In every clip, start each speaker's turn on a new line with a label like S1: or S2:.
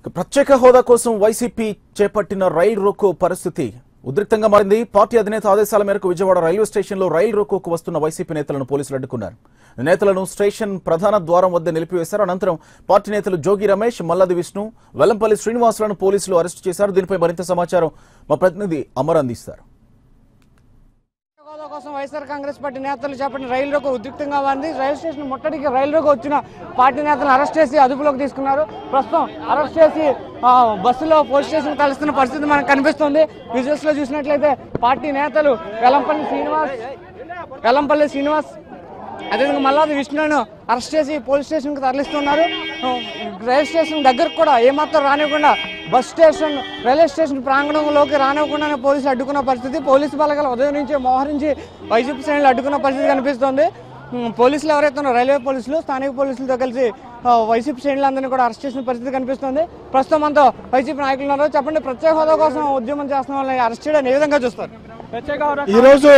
S1: ప్రత్యేక హోదా కోసం వైసీపీ చేపట్టిన రైలు రోకో పరిస్థితి ఉద్రిక్తంగా మారింది. పార్టీ అధినేత ఆదేశాల మేరకు విజయవాడ రైల్వే స్టేషన్లో రైలు రోకోకు వస్తున్న వైసీపీ నేతలను పోలీసులు అడ్డుకున్నారు. నేతలను స్టేషన్ ప్రధాన ద్వారం వద్ద నిలిపివేశారు. అనంతరం పార్టీ నేతలు జోగి రమేష్, మల్లాది విష్ణు, వెల్లంపల్లి శ్రీనివాసులను పోలీసులు అరెస్టు చేశారు. దీనిపై మరింత సమాచారం మా ప్రతినిధి అమర్ అందిస్తారు.
S2: కోసం వైఎస్ఆర్ కాంగ్రెస్ పార్టీ నేతలు చేపట్టిన రైలు రోకో ఉద్రిక్తంగా మారింది. రైలు స్టేషన్ ముట్టడికి రైలు రోకో వచ్చిన పార్టీ నేతలను అరెస్ట్ చేసి అదుపులోకి తీసుకున్నారు. ప్రస్తుతం అరెస్ట్ చేసి బస్సులో పోలీస్ స్టేషన్ తలుస్తున్న పరిస్థితి మనకు కనిపిస్తుంది. విజువల్స్ లో చూసినట్లయితే పార్టీ నేతలు వెల్లంపల్లి శ్రీనివాస్ అదేవిధంగా మల్లాది విష్ణును అరెస్ట్ చేసి పోలీస్ స్టేషన్కి తరలిస్తున్నారు. రైల్వే స్టేషన్ దగ్గరకు కూడా ఏమాత్రం రానివ్వకుండా బస్ స్టేషన్ రైల్వే స్టేషన్ ప్రాంగణంలోకి రానివ్వకుండానే పోలీసులు అడ్డుకున్న పరిస్థితి. పోలీసు బలగాలు ఉదయం నుంచి మోహరించి వైసీపీ శ్రేణులు అడ్డుకున్న పరిస్థితి కనిపిస్తోంది. పోలీసులు ఎవరైతే ఉన్నారో రైల్వే పోలీసులు స్థానిక పోలీసులతో కలిసి వైసీపీ శ్రేణులందరినీ కూడా అరెస్ట్ చేసిన పరిస్థితి కనిపిస్తుంది. ప్రస్తుతం మనతో వైసీపీ నాయకులు ఉన్నారు. చెప్పండి, ప్రత్యేక హోదా కోసం ఉద్యమం చేస్తున్న వాళ్ళని అరెస్ట్ చేయడం ఏ విధంగా చూస్తారు?
S3: ఈరోజు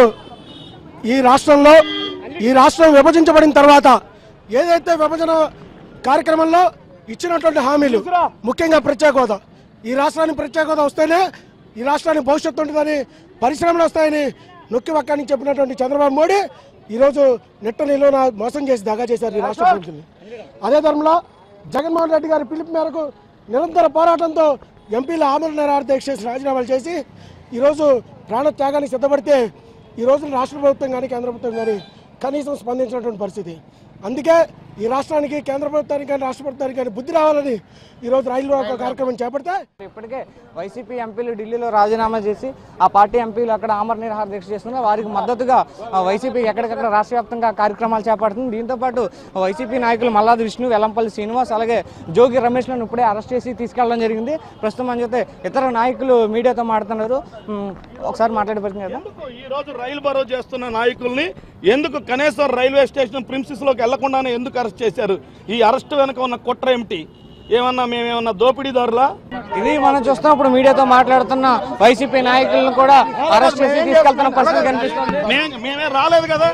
S3: ఈ రాష్ట్రం విభజించబడిన తర్వాత ఏదైతే విభజన కార్యక్రమంలో ఇచ్చినటువంటి హామీలు, ముఖ్యంగా ప్రత్యేక హోదా, ఈ రాష్ట్రానికి ప్రత్యేక హోదా వస్తేనే ఈ రాష్ట్రానికి భవిష్యత్తు ఉంటుందని, పరిశ్రమలు వస్తాయని నొక్కి వక్కాని చెప్పినటువంటి చంద్రబాబు మోడీ ఈరోజు నెట్ట నిలువన మోసం చేసి దగా చేశారు ఈ రాష్ట్ర ప్రజల్ని. అదే ధర్మంలో జగన్మోహన్ రెడ్డి గారి పిలుపు మేరకు నిరంతర పోరాటంతో ఎంపీల ఆమరణ నిరాహార చేసి రాజీనామాలు చేసి ఈరోజు ప్రాణ త్యాగానికి సిద్ధపడితే ఈ రోజు రాష్ట్ర ప్రభుత్వం కానీ కేంద్ర ప్రభుత్వం కానీ కనీసం స్పందించినటువంటి పరిస్థితి. అందుకే ఈ రాష్ట్రానికి కేంద్ర ప్రభుత్వానికి కానీ రాష్ట్ర ప్రభుత్వానికి కానీ బుద్ధి రావాలని ఈరోజు రైలు రోకో కార్యక్రమం చేపడితే
S2: ఇప్పటికే వైసీపీ ఎంపీలు ఢిల్లీలో రాజీనామా చేసి ఆ పార్టీ ఎంపీలు అక్కడ ఆమరణ నిరాహార దీక్ష చేస్తున్నారు. వారికి మద్దతుగా వైసీపీ ఎక్కడికక్కడ రాష్ట్ర వ్యాప్తంగా కార్యక్రమాలు చేపడుతుంది. దీంతోపాటు వైసీపీ నాయకులు మల్లాది విష్ణు, వెల్లంపల్లి శ్రీనివాస్, అలాగే జోగి రమేష్లను ఇప్పుడే అరెస్ట్ చేసి తీసుకెళ్లడం జరిగింది. ప్రస్తుతం అని చెప్తే ఇతర నాయకులు మీడియాతో మాట్లాడుతున్నారు. ఒకసారి మాట్లాడే ప్రశ్న కదా,
S4: ఈ రోజు రైలు బరో చేస్తున్న నాయకుల్ని ఎందుకు కనీసం రైల్వే స్టేషన్ ప్రిన్సిస్ లోకి వెళ్లకుండానే ఎందుకు అరెస్ట్ చేశారు? ఈ అరెస్ట్ వెనక ఉన్న కుట్ర ఏమిటి? మేమేమన్నా దోపిడీదారులా?
S2: ఇది మనం చూస్తాం. ఇప్పుడు మీడియాతో మాట్లాడుతున్న వైసీపీ నాయకులను కూడా అరెస్ట్ చేసి తీసుకెళ్తున్న పరిస్థితి కనిపిస్తుంది.
S4: మేమే రాలేదు కదా.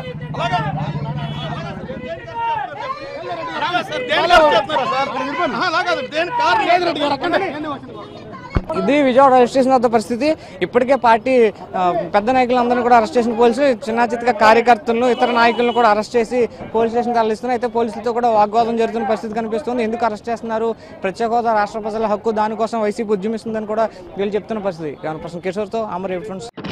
S2: ఇది విజయవాడ రైల్వే స్టేషన్ వద్ద పరిస్థితి. ఇప్పటికే పార్టీ పెద్ద నాయకులందరినీ కూడా అరెస్ట్ చేసిన పోలీసులు చిన్న చిత్తగా కార్యకర్తలను, ఇతర నాయకులను కూడా అరెస్ట్ చేసి పోలీస్ స్టేషన్ తరలిస్తున్నారు. అయితే పోలీసులతో కూడా వాగ్వాదం జరుగుతున్న పరిస్థితి కనిపిస్తుంది. ఎందుకు అరెస్ట్ చేస్తున్నారు? ప్రత్యేక హోదా రాష్ట్ర ప్రజల హక్కు, దానికోసం వైసీపీ ఉద్యమిస్తుందని కూడా వీళ్ళు చెప్తున్న పరిస్థితి. కిషోర్తో అమర్.